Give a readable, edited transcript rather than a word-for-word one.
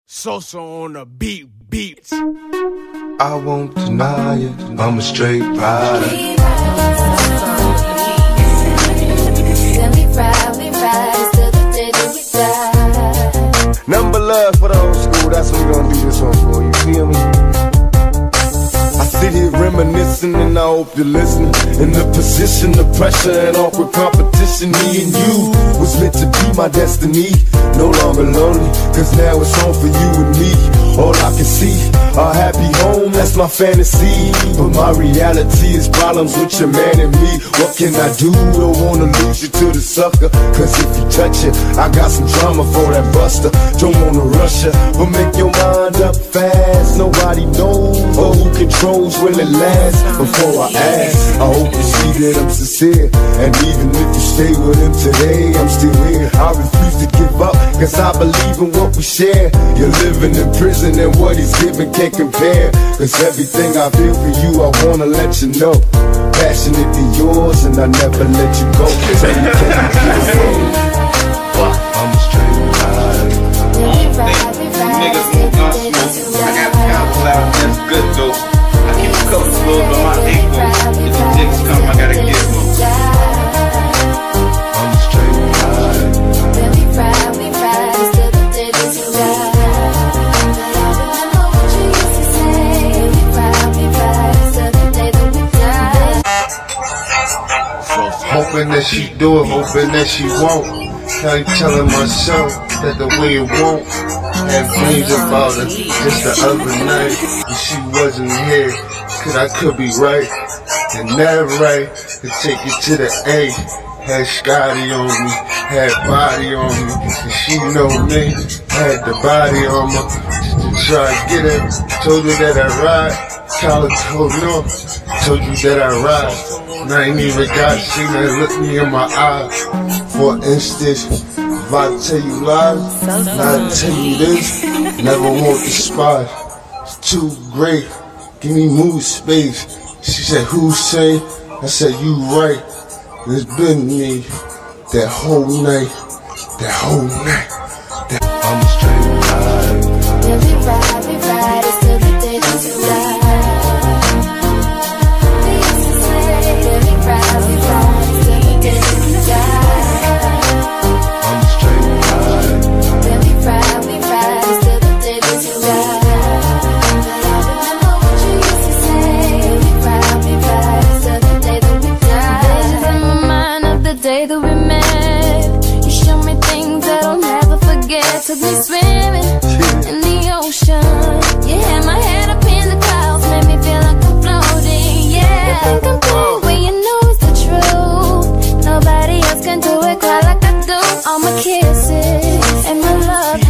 Sosa on the beats. I won't deny it, I'm a straight rider. Nothing but love for the old school, that's what we gonna do this one for, you feel me? I sit here reminiscing and I hope you're listening. In the position of pressure and awkward competition, me and you was meant to be my destiny. No longer lonely, cause now it's on for you and me. All I can see, a happy home, that's my fantasy. But my reality is problems with your man and me. What can I do? Don't wanna lose you to the sucker, cause if you touch it, I got some drama for that buster. Don't wanna rush you, but make your mind up fast. Nobody knows or who controls will it last. Before I ask, I hope you see that I'm sincere. And even if you stay with him today, I'm still here. I refuse to give up, cause I believe in what we share. You're living in prison and what he's giving can't compare. Cause everything I feel for you, I wanna let you know. Passionately yours and I never let you go. So you can't I'm a straight rider. Niggas won't smoke. I got the cloud, that's good though. I keep a couple flows on my ankle. If the dicks come, I gotta get them. I'm a straight rider. Hoping that she do it, hoping that she won't. I ain't telling myself that the way it won't. Had dreams about her just the other night, and she wasn't here, cause I could be right, and that right to take it to the A. Had Scotty on me, had body on me, and she know me, had the body on me, just to try to get her. Told her that I ride, collar told no, told you that I ride. And I ain't even got seen her look me in my eye. For instance, if I tell you lies, and I tell you this, never want the spot. It's too great, give me mood space. She said, who's saying? I said, you right. It's been me that whole night, I'm a straight rider. We ride till the day that you die. We ride till the day that you die. I'm a straight rider. We ride till the day that you die. Remember what you used to say. We ride till the day that we die. Visions in my mind of the day that we met. You showed me things that I'll never forget. Took me swimming in the ocean. You had my head up in the clouds, made me feel like I'm floating. Yeah, come through when you know it's the truth. Nobody else can do it quite like I do. All my kisses and my love